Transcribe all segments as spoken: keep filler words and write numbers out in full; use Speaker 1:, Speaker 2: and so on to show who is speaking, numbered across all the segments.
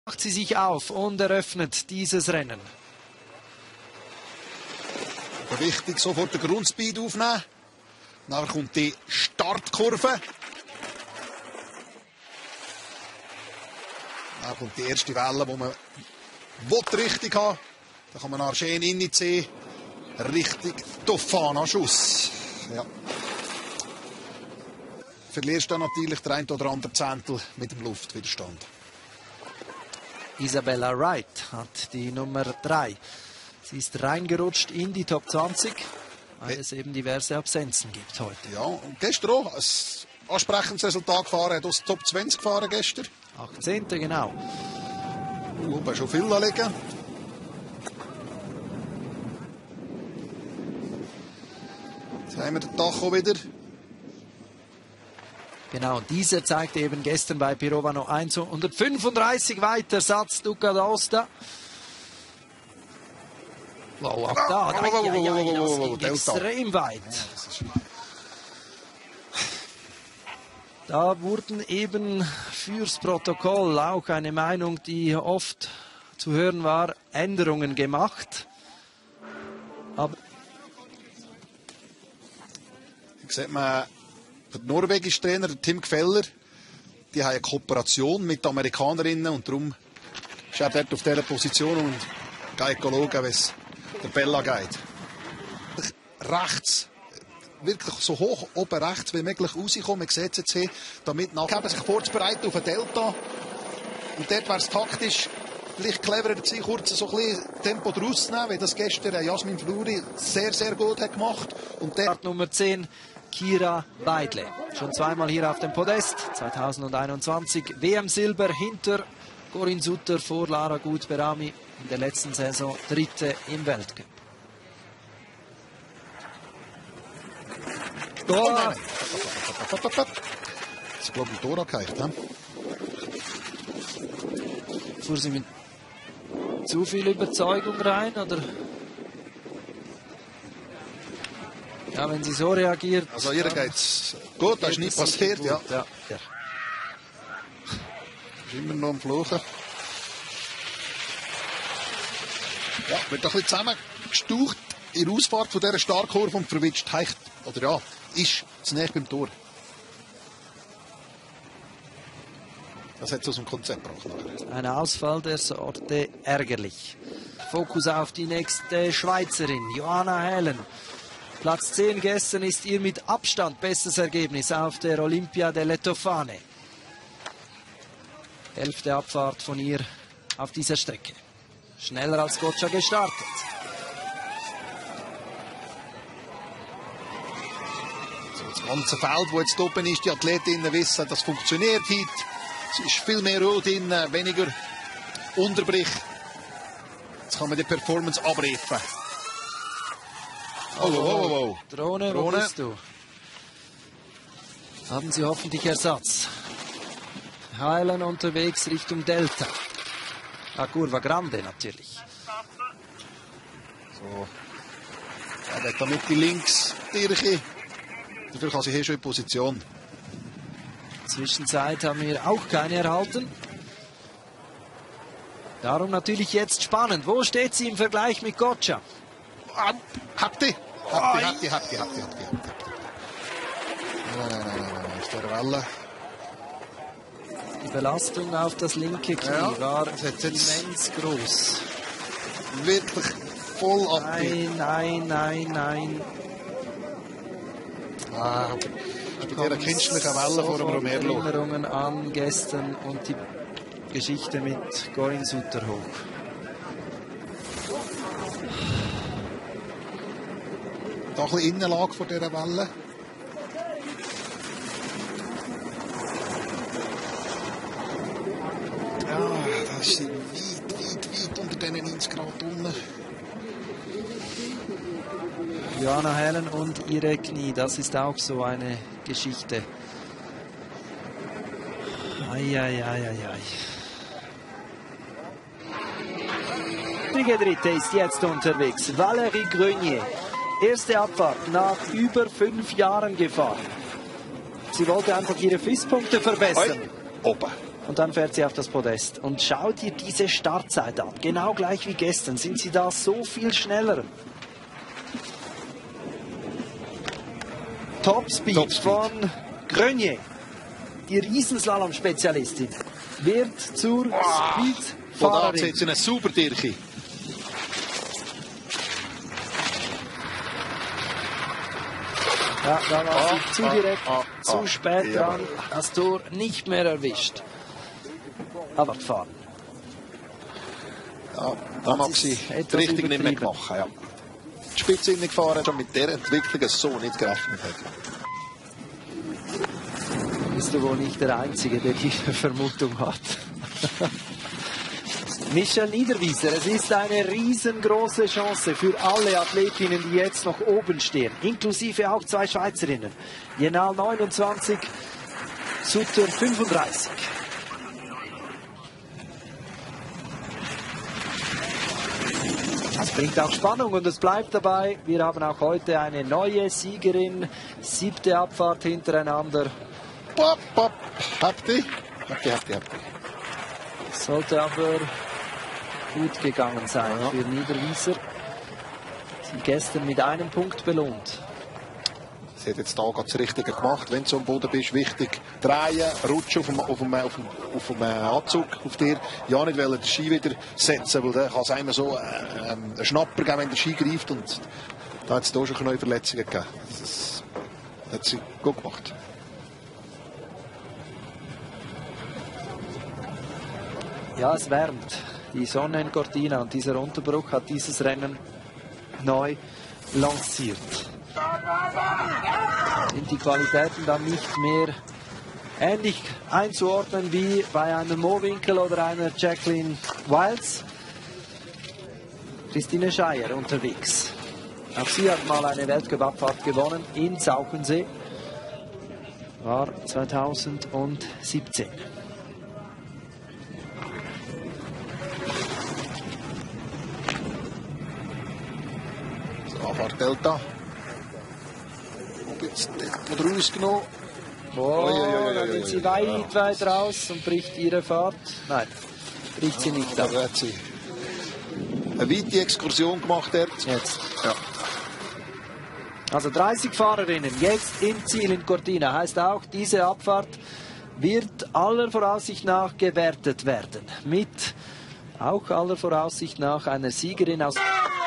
Speaker 1: Macht sie sich auf und eröffnet dieses Rennen.
Speaker 2: Aber wichtig, sofort den Grundspeed aufnehmen. Dann kommt die Startkurve. Dann kommt die erste Welle, die man richtig haben will. Da kann man nach schön reinziehen. Richtig Tofana-Schuss. Ja. Verlierst dann natürlich der ein oder andere Zehntel mit dem Luftwiderstand.
Speaker 1: Isabella Wright hat die Nummer drei. Sie ist reingerutscht in die Top zwanzig, weil es eben diverse Absenzen gibt heute.
Speaker 2: Ja, und gestern auch ein ansprechendes Resultat gefahren. Er hat aus Top zwanzig gefahren gestern.
Speaker 1: achtzehnte genau.
Speaker 2: Uh, bei schon viel liegen. Jetzt haben wir den Tacho wieder.
Speaker 1: Genau, und dieser zeigte eben gestern bei Pirovano hundertfünfunddreißig weiter, Satz Duca d'Aosta. Wow, auch da, das ging extrem weit. Da wurden eben fürs Protokoll auch eine Meinung, die oft zu hören war, Änderungen gemacht. Aber
Speaker 2: Hier sieht man, der norwegische Trainer, der Tim Gfeller, die haben eine Kooperation mit den Amerikanerinnen und darum ist er dort auf dieser Position und geht schauen, wie es der Bella geht. Rechts, wirklich so hoch oben rechts wie möglich rauskommen. Man sieht es jetzt hier, damit nachher sich vorzubereiten auf ein Delta. Und dort wäre es taktisch vielleicht cleverer gewesen, kurz so ein bisschen Tempo draus zu nehmen, wie das gestern Jasmin Fluri sehr, sehr gut hat gemacht. Und
Speaker 1: Start Nummer zehn, Kira Beidle. Schon zweimal hier auf dem Podest. zweitausendeinundzwanzig W M-Silber hinter Corinne Sutter vor Lara Gut-Berami. In der letzten Saison dritte im Weltcup.
Speaker 2: Oh, nein. Das ist, glaube ich, ein Tor angeheicht. Ne?
Speaker 1: Fuhr sie mit zu viel Überzeugung rein, oder? Ja, wenn sie so reagiert.
Speaker 2: Also, ihr geht's gut, das ist nicht passiert. Ja.
Speaker 1: Ja. Ja.
Speaker 2: Ist immer noch am Fluchen. Ja, wird ein bisschen zusammengestaucht in der Ausfahrt von dieser Startkurve und verwitscht heicht, oder ja, ist zu näher beim Tor. Das hat es aus dem Konzept gebracht.
Speaker 1: Ein Ausfall der Sorte ärgerlich. Fokus auf die nächste Schweizerin, Johanna Helen. Platz zehn gestern ist ihr mit Abstand bestes Ergebnis auf der Olympia delle Tofane. Elfte Abfahrt von ihr auf dieser Strecke. Schneller als Goccia gestartet.
Speaker 2: So, das ganze Feld, das jetzt oben ist, die Athletinnen wissen, das funktioniert heute. Es ist viel mehr Ruhe drin, weniger Unterbrich. Jetzt kann man die Performance abrufen. Oh, oh, oh, oh.
Speaker 1: Drohne, wo bist du? Haben Sie hoffentlich Ersatz. Heilen unterwegs Richtung Delta. La Curva Grande natürlich.
Speaker 2: So. Ja, der hat damit die links Tirche. Dafür kann sie hier schon in Position.
Speaker 1: Zwischenzeit haben wir auch keine erhalten. Darum natürlich jetzt spannend. Wo steht sie im Vergleich mit Goccia?
Speaker 2: Ah, habt ihr? Habt ihr, habt ihr, habt ihr, habt ihr, habt ihr, habt ihr. Nein, nein, nein, nein, nein, ist der Welle.
Speaker 1: Die Belastung auf das linke Knie
Speaker 2: Ja,
Speaker 1: war
Speaker 2: jetzt, jetzt
Speaker 1: immens groß.
Speaker 2: Wirklich voll ab.
Speaker 1: Nein, nein, nein, nein.
Speaker 2: Ah, mit dieser künstlichen Welle vor dem Romero.
Speaker 1: Erinnerungen an gestern und die Geschichte mit Corinne Sutter hoch.
Speaker 2: Da ein bisschen Innenlage vor dieser Welle. Ja, das ist weit, weit, weit unter diesen neunzig Grad unten.
Speaker 1: Johanna Helen und ihre Knie, das ist auch so eine Geschichte. Eieieiei. Die Dritte ist jetzt unterwegs. Valérie Grenier. Erste Abfahrt nach über fünf Jahren gefahren. Sie wollte einfach ihre Fisspunkte verbessern.
Speaker 2: Opa.
Speaker 1: und dann fährt sie auf das Podest. Und schau dir diese Startzeit an. Genau gleich wie gestern sind sie da so viel schneller. Topspeed,
Speaker 2: Top
Speaker 1: von Grenier, die Riesenslalom-Spezialistin, wird zur
Speaker 2: Und da
Speaker 1: Speedfahrerin.
Speaker 2: hat sie eine super Dirche.
Speaker 1: Ja, da war
Speaker 2: Ah,
Speaker 1: sie zu
Speaker 2: ah,
Speaker 1: direkt,
Speaker 2: ah,
Speaker 1: zu
Speaker 2: ah.
Speaker 1: spät
Speaker 2: Ja.
Speaker 1: dran, das Tor nicht mehr erwischt. Aber gefahren.
Speaker 2: Ja, da mag sie
Speaker 1: ist
Speaker 2: die
Speaker 1: etwas
Speaker 2: Richtung nicht mehr
Speaker 1: übertrieben.
Speaker 2: machen. Ja. Die Spitze gefahren, schon mit dieser Entwicklung so nicht gerechnet hat.
Speaker 1: Bist du wohl nicht der Einzige, der diese Vermutung hat. Michelle Niederwieser, es ist eine riesengroße Chance für alle Athletinnen, die jetzt noch oben stehen, inklusive auch zwei Schweizerinnen. Jenal neunundzwanzig, Sutter fünfunddreißig. Das bringt auch Spannung und es bleibt dabei. Wir haben auch heute eine neue Siegerin, siebte Abfahrt hintereinander.
Speaker 2: Pop, pop. Habt ihr? Habt ihr, habt ihr, habt ihr.
Speaker 1: Sollte aber gut gegangen sein
Speaker 2: Ja.
Speaker 1: für Niederwieser. Sie gestern mit einem Punkt belohnt.
Speaker 2: Sie hat jetzt da gerade das Richtige gemacht. Wenn du am Boden bist, wichtig drehen, rutschen auf dem, auf dem, auf dem, auf dem Anzug auf dir. Ja, nicht wollen den Ski wieder setzen, weil dann kann es einmal so äh, einen Schnapper geben, wenn der Ski greift. Und da hat es hier schon neue Verletzungen gegeben. Das hat sie gut gemacht.
Speaker 1: Ja, es wärmt. Die Sonne in Cortina und dieser Unterbruch hat dieses Rennen neu lanciert. Sind die Qualitäten dann nicht mehr ähnlich einzuordnen wie bei einer Mo Winkel oder einer Jacqueline Wiles? Christine Scheier unterwegs. Auch sie hat mal eine Weltcup-Abfahrt gewonnen in Zauchensee. War zweitausendsiebzehn.
Speaker 2: So, Abfahrt Delta. Und jetzt Tempo rausgenommen.
Speaker 1: Oh,
Speaker 2: Ui, ui, ui,
Speaker 1: dann
Speaker 2: ui,
Speaker 1: geht sie
Speaker 2: ui.
Speaker 1: weit, weit raus und bricht ihre Fahrt. Nein, bricht sie nicht
Speaker 2: Da
Speaker 1: ab.
Speaker 2: hat sie eine weite Exkursion gemacht dort.
Speaker 1: Jetzt.
Speaker 2: Ja.
Speaker 1: Also dreißig Fahrerinnen jetzt im Ziel in Cortina. Heißt auch, diese Abfahrt wird aller Voraussicht nach gewertet werden. Mit auch aller Voraussicht nach einer Siegerin aus...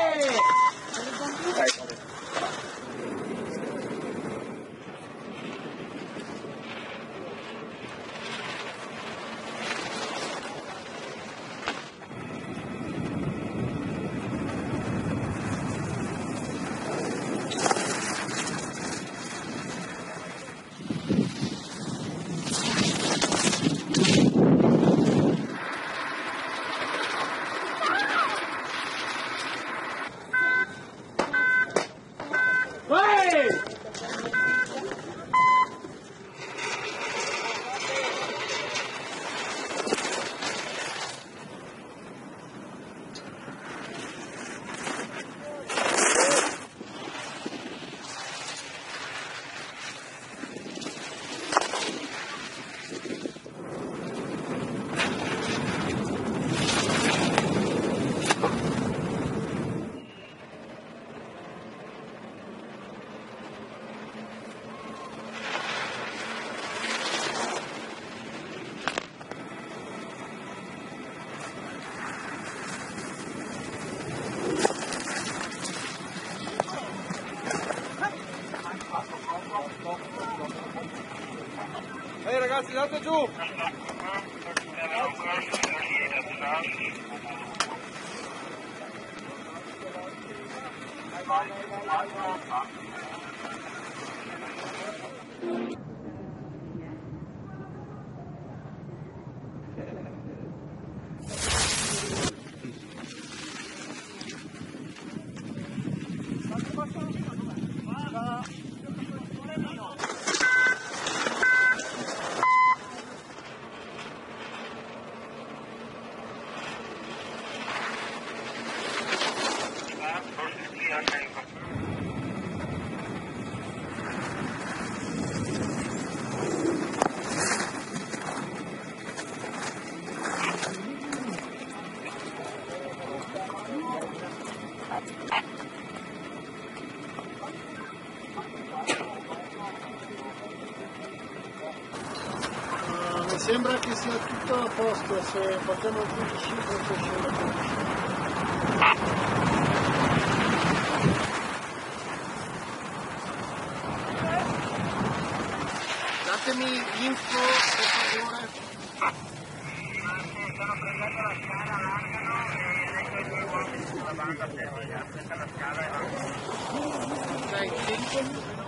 Speaker 3: Ehi ragazzi, date giù!
Speaker 4: Sembra che sia tutto a posto, se facciamo il quindici forse scende. Datemi l'info per favore.
Speaker 5: Stanno prendendo la scala, allargano e adesso i uomini sulla banda, aspetta la scala e vanno.
Speaker 4: Ok, tempo.